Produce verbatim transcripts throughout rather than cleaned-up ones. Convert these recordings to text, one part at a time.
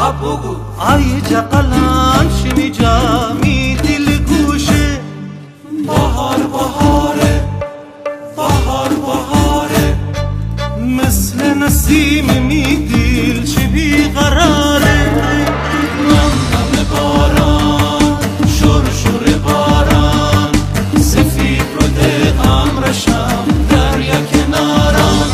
بگو آی جقلان شمی جامی دل گوشه بهار بهاره بهار بهاره مثل نسیم می دل چه بیقراره نم نم باران شور شور باران سفید رو دقم رشم دریا کناران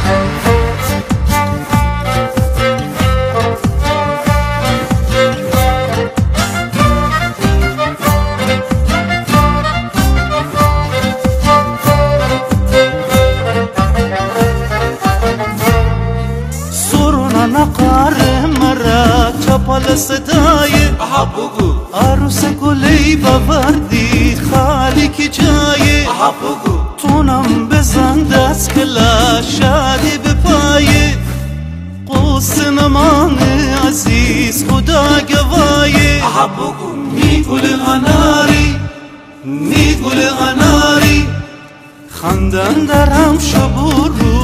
نقاره مرا چپل صدای بگو عروس گلی بوردی خالی کی جای بگو تونم بزن دست کلا شادی به پای قوس نمان عزیز خدا گوای بگو می گل غناری می گل غناری خندن درم شب و روز